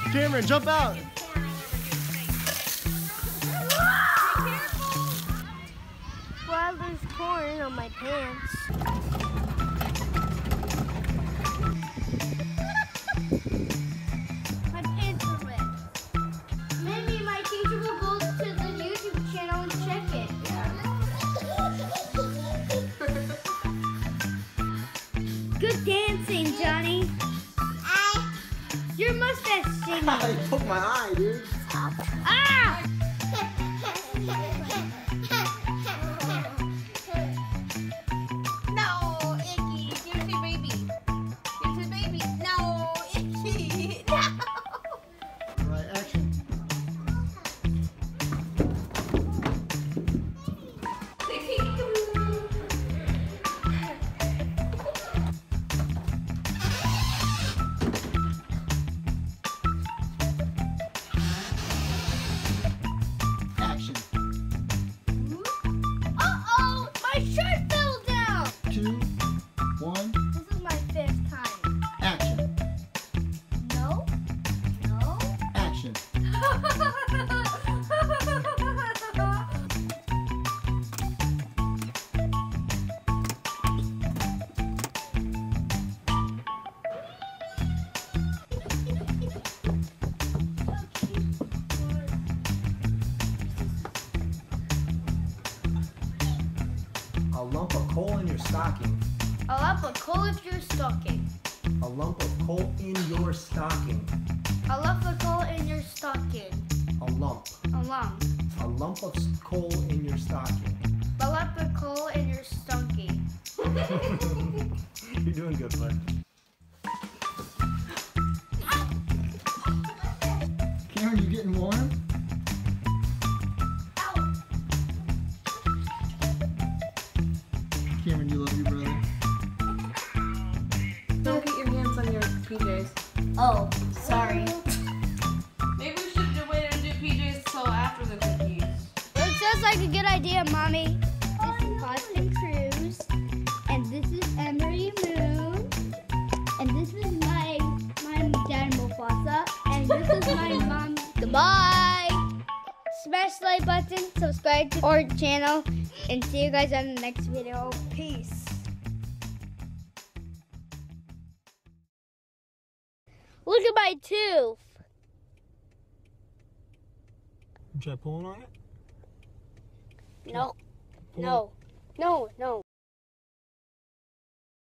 Cameron, jump out. Well, there's corn on my pants. My pants are wet. Maybe my teacher will go to the YouTube channel and check it. Good dancing, Johnny. Your mustache singing. I poked my eye, dude. Ah! No, Icky. Give it to baby. Give it to baby. No, Icky. No. All right, action. Action. Uh-oh! My shirt fell down! 2, 1, This is my 5th time. action. No? No? Action. A lump of coal in your stocking. A lump of coal if you're stocking. A lump of coal in your stocking. A lump of coal in your stocking. A lump. A lump. A lump of coal in your stocking. A lump of coal in your stocking. You're doing good, bud. Cameron, you getting warm? Cameron, you love your brother? Don't get your hands on your PJs. Oh, sorry. Maybe we should have waited to do PJs till after the cookies. It sounds like a good idea, Mommy. This is Boston Cruise, and this is Emery Moon, and this is my dad Mufasa, and this is my mom. Goodbye. Smash the like button, subscribe to our channel, and see you guys on the next video. Peace. Look at my tooth. Try pulling on it? No. No. No. No.